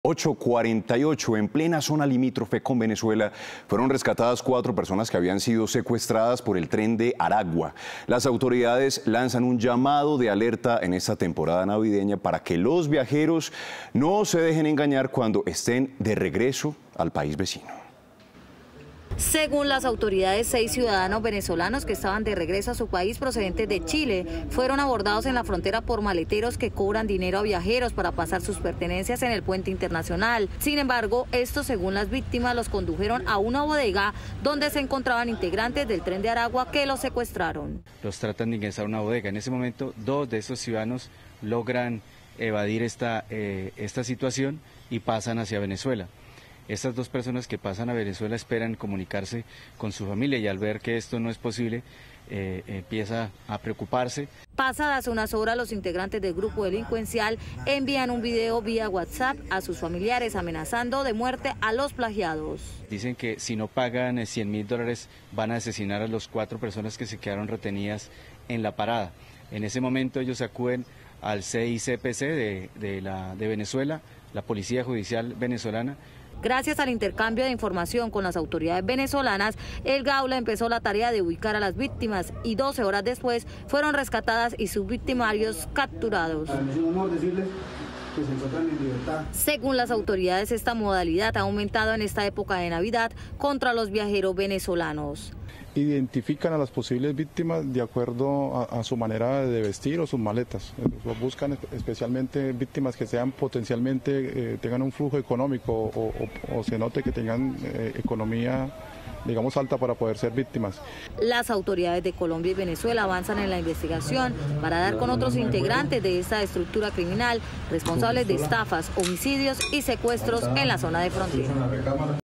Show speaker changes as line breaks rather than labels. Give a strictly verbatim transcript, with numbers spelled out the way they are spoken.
ocho cuarenta y ocho, en plena zona limítrofe con Venezuela, fueron rescatadas cuatro personas que habían sido secuestradas por el tren de Aragua. Las autoridades lanzan un llamado de alerta en esta temporada navideña para que los viajeros no se dejen engañar cuando estén de regreso al país vecino.
Según las autoridades, seis ciudadanos venezolanos que estaban de regreso a su país procedentes de Chile fueron abordados en la frontera por maleteros que cobran dinero a viajeros para pasar sus pertenencias en el puente internacional. Sin embargo, estos, según las víctimas, los condujeron a una bodega donde se encontraban integrantes del tren de Aragua que los secuestraron.
Los tratan de ingresar a una bodega. En ese momento, dos de esos ciudadanos logran evadir esta, eh, esta situación y pasan hacia Venezuela. Estas dos personas que pasan a Venezuela esperan comunicarse con su familia y al ver que esto no es posible, eh, empieza a preocuparse.
Pasadas unas horas, los integrantes del grupo delincuencial envían un video vía WhatsApp a sus familiares amenazando de muerte a los plagiados.
Dicen que si no pagan cien mil dólares van a asesinar a las cuatro personas que se quedaron retenidas en la parada. En ese momento ellos acuden al C I C P C de, de, la, de Venezuela, la Policía Judicial venezolana.
Gracias al intercambio de información con las autoridades venezolanas, el Gaula empezó la tarea de ubicar a las víctimas y doce horas después fueron rescatadas y sus victimarios capturados. Según las autoridades, esta modalidad ha aumentado en esta época de Navidad contra los viajeros venezolanos.
Identifican a las posibles víctimas de acuerdo a, a su manera de vestir o sus maletas. Buscan especialmente víctimas que sean potencialmente, eh, tengan un flujo económico o, o, o se note que tengan eh, economía, digamos, alta para poder ser víctimas.
Las autoridades de Colombia y Venezuela avanzan en la investigación para dar con otros integrantes de esta estructura criminal responsables de estafas, homicidios y secuestros en la zona de frontera.